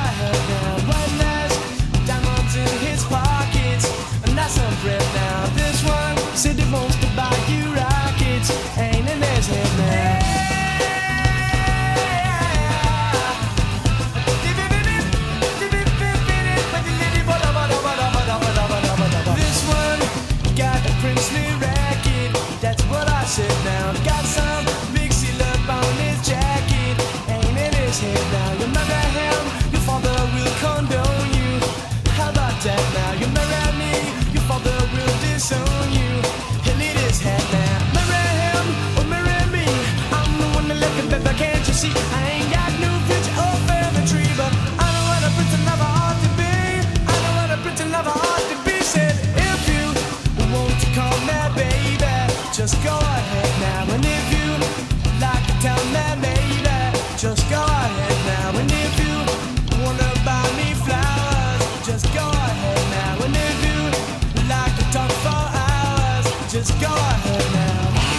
ahead now. One has diamonds in his pockets, and that's some bread now. This one said he wants to buy you rockets, ain't in his head now. This one got a princely racket, that's what I said now. Got some big seal up on his jacket, ain't in his head now. You marry him, your father will condone you. How about that now? You marry me, your father will disown you. He'll eat his head now. Marry him or marry me, I'm the one that left it, baby, can't you see? I ain't got no bridge or family tree, but I know what a prince lover ought to be. I know what a prince lover ought to be. Said if you want to call me baby, just go ahead now. And if you like to tell me baby, just go ahead now. And if you wanna buy me flowers, just go ahead now. And if you like to talk for hours, just go ahead now.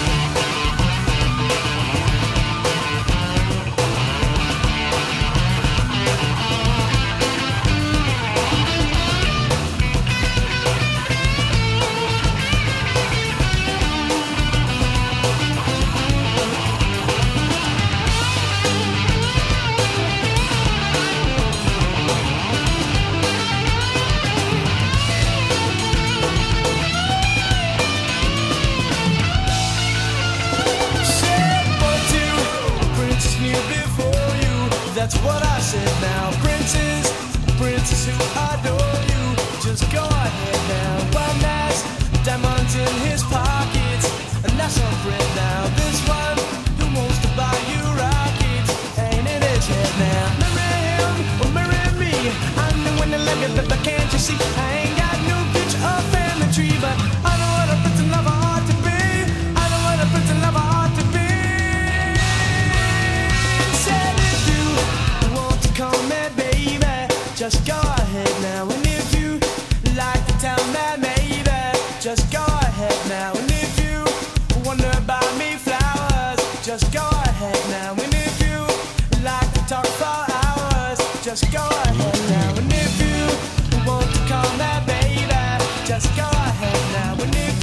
That's what I said now. Princes who adore you, just go ahead now. One has diamonds in his pockets, and that's some bread now. This one who wants to buy you rockets, ain't in his head now. Marry him or marry me, I'm the one that love you, but can't you see? I ain't got no bitch or family tree, but I know what a prince and lover ought to be. I know what a prince and lover ought to be. Call me baby, just go ahead now. And if you like to tell me maybe, just go ahead now. And if you wanna buy me flowers, just go ahead now. And if you like to talk for hours, just go ahead now. And if you want to call me baby, just go ahead now. And if